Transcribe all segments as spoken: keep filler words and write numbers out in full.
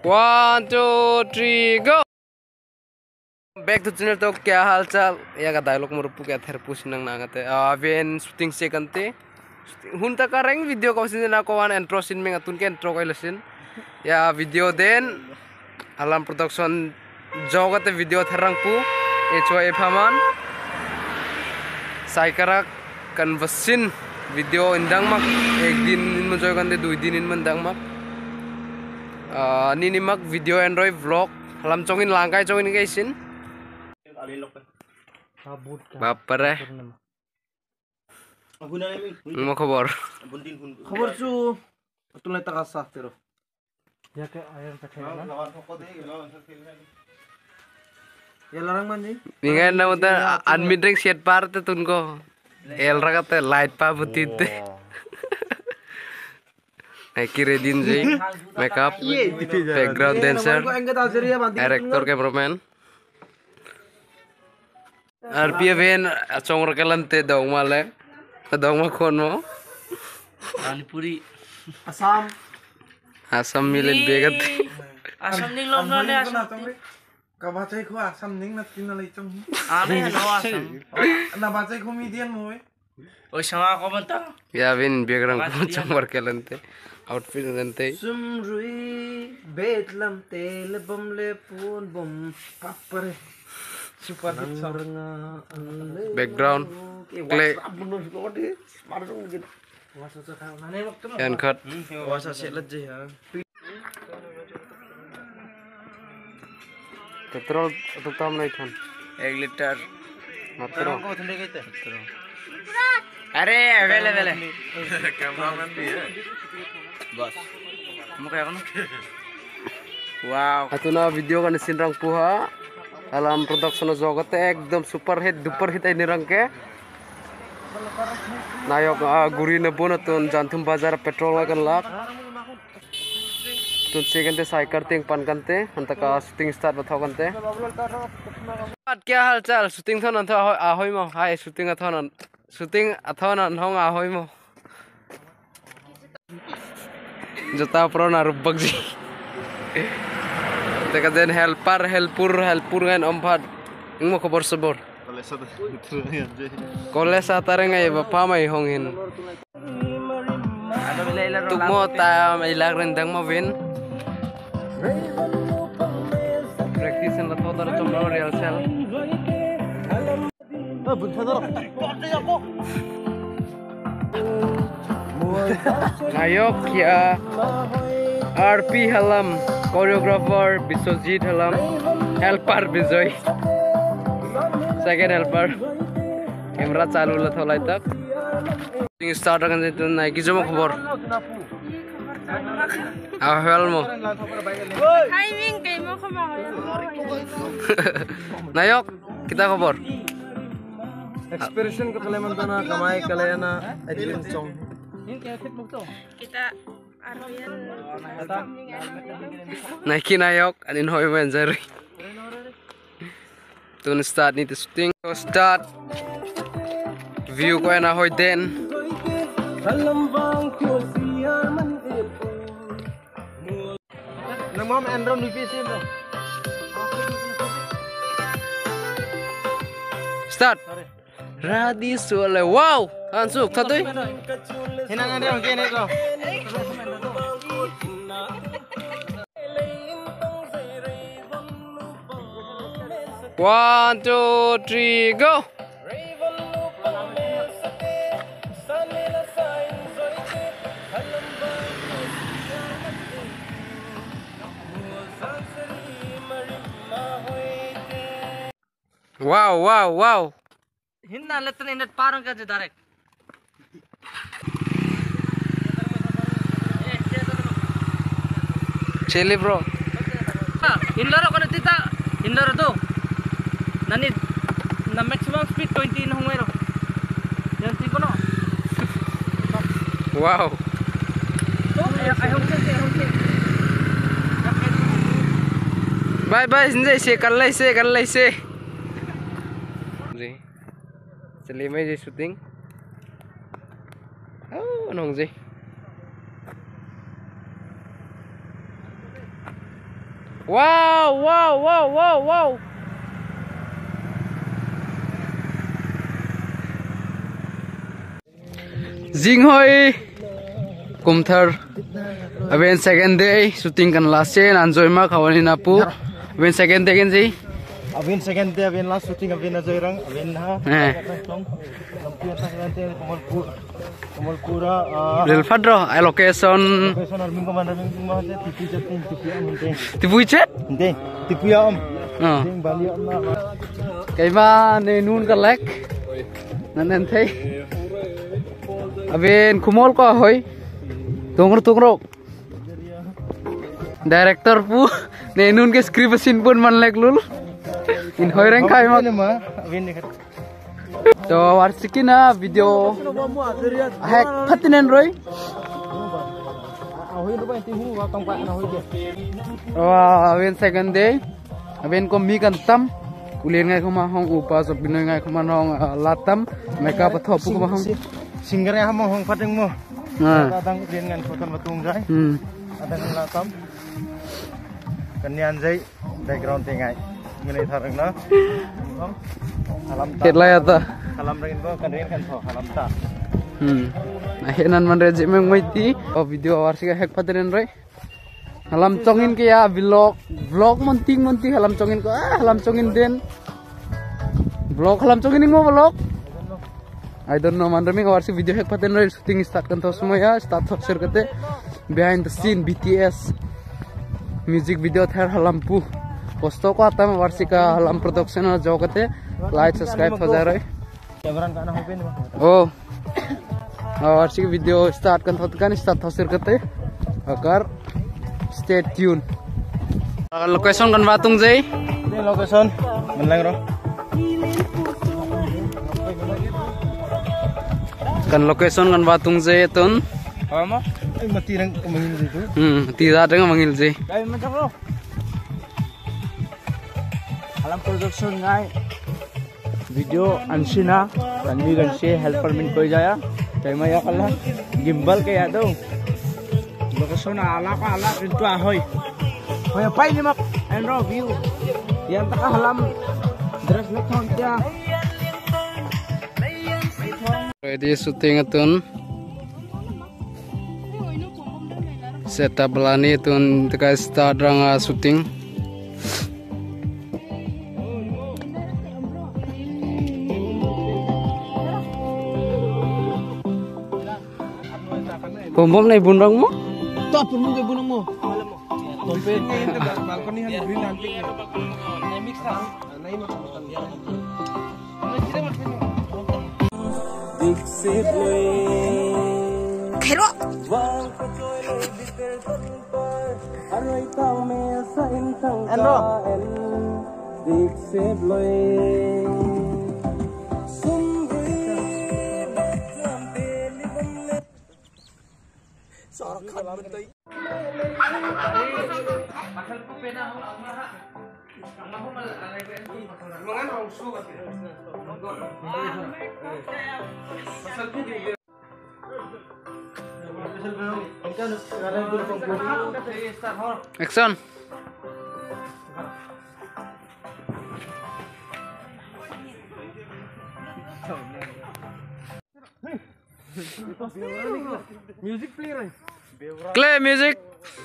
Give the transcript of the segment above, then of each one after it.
One, two, three, go. Back to channel तो क्या हाल चाल या का dialog merupu क्या थेर push nang nangate aven shooting second te hun ta kareng video ko sin na ko wan intro sin me ngatun ke intro ko lesin ya video den alam production jogate video therang pu e choi phaman saikarak conversion video indang mak ek din in joy kan de dui din in mandang mak nini mak video android vlog alam chongin langkai chongin gaisin baper eh mau kabar kabar cu betul neta kasah tero ya ke ayam pakai ya larang mandi ningan na uta admin ring set par te tunko el ragate light pa butite Eki redin ji makeup background dancer director cameraman R P F acong rekalan te dong male dong ma kon mo Panipuri Asam asam milen begat Asam ning lom na asam ka bacai ko asam ning na tinalay chong ame no asam na bacai ko median mo eh o sama ko banta ya bin background ko acong rekalan te outfit nante sumrui betlam te lebam le pun bom papare super background play and cut wasa selet je ya petrol tutam nahi thon एक litre मात्र अरे अवेलेबल है कैमरामैन भी है बस मुझे क्या करना वाव atuna video kan sinrang puha alam production jogote ekdom super hit duper hit ini rangke nayok guri nebon tun jantum bazar petrol kan lak tun second te cycle ting pan kante antaka shooting start bathau kante kya hal chal shooting thon antha ahoi mo hai shooting athon shooting athon hong ahoi mo jota pro na rubak ji teka den helper helpur helpur ngan ompat ingmo khobor sabor koles atare ngai bapa mai hongin tukmo ta ilag rendang mo win practice na thoda chomro real cell nayok ya R P halam choreographer Biswajit halam helper Bijoy second helper camera चालू ल थोलाई तक start kan itu naik jomo khobor ahwal mo timing kay mo khobor nayok kita khobor expression ko kaleman na kamay kalayana adlin song kita Aryan naiki nayok anin hoy wenzer tun start ni shooting start view ko na hoy den namam andro nipi sim start radi sole wow ansuk thatoi hinang andro kene ko one two three go wow wow wow hinna letan inat parang ka je direct chili bro inlaro ko tita inlaro to nani na maximum speed twenty in hongero yan ti kono wow to ay hongse ay hongse bye bye sinjai se kal lai se kal lai se ji chali mai ji shooting oh nong ji Wow, wow, wow, wow, wow. Jinghoi kumthar aben second day shooting kan last day enjoy ma khawani napu aben second day kan ji Abin second day abin last shooting abin enjoy rang abin ha long lampian tak nanti komalpur komalpura lil fadro allocation location arming commander ming ma je tipu jatin tipu am hente tipu chat hente tipu ya om oh ding bali am na kaima ne nun ka lek nanen thei aben kumol ko hoy tungro tungro director pu ne nun ke script sin pun man lek lul in hoy reng kai ma abin ni to warsikina video hack phatinen roi ahoy ro ba tihu wa kam ka na hoy ke wa aben second day aben ko mi kan tam ulien ngai khoma hong upa so binoi ngai khoma hong latam meka patho pu khoma hong singer ya mo hong pating mo nah kadang dengan foton batung jai hmm ada kan latam kanian jai background tengai ngene tharang na alam ta ket lai ata alam ringin ko kan rin kan tho alam ta hmm ahenan man reje meng moiti o video warsika hack phatinen roi halam chongin ke ya vlog vlog monting monti halam chongin ko ah halam chongin den vlog halam chongin ngo vlog I don't know man reming warsi video hack paten roi shooting start kan tho semua start tho share kate behind the scene B T S music video thar halam pu posto ko atam warsika halam production jo kate like subscribe ho jai roi camera ka na hoy pen oh warsika video start kan tho kan start tho share kate agar stay tune location kan batung jai ini location menang ro kan location kan batung jai ton ama ai mati rang mangil itu hmm tidak ada manggil jai kai macam ro alam production ngai video ansina kanmi ganse helper min koi jaya kai maya kala gimbal ke ya do location ala ka ala itu ahoy hoy pai ni mak and raw view yang tak halam dress na thong dia ready shooting atun setup belani atun teka start ranga shooting bom bom nai bunrang mo to pun mo ke bunang mo malam mo tompe balkon ni han green nanti na mix na nai mo tan dia Khero. Ano? Sorok kan betul. Pasal ko pena ho ang maha. Ang maho mal alay ko enti. Mangan ang sugat. Pasal ko di. action Music player. play music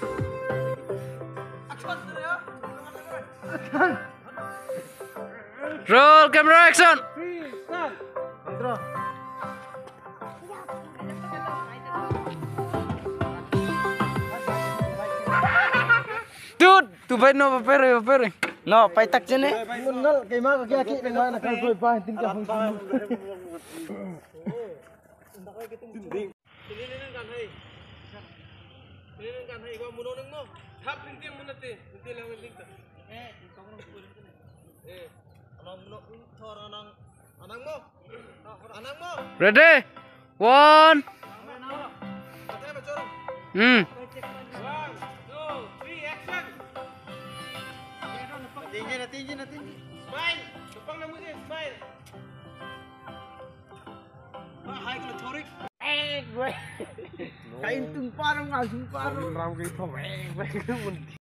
roll camera action dude tu bai no papere papere no pai tak jene Ngal kay ma kaki aki dengan nak koi pa tin ka hong sum. ready one hmm Tinggi na tinggi na tinggi. Smile. Tupang na mo siya, smile. Ah, hai ka thorik. Eh, gue. Kain tung parang asung parang. Ram kay to. Eh,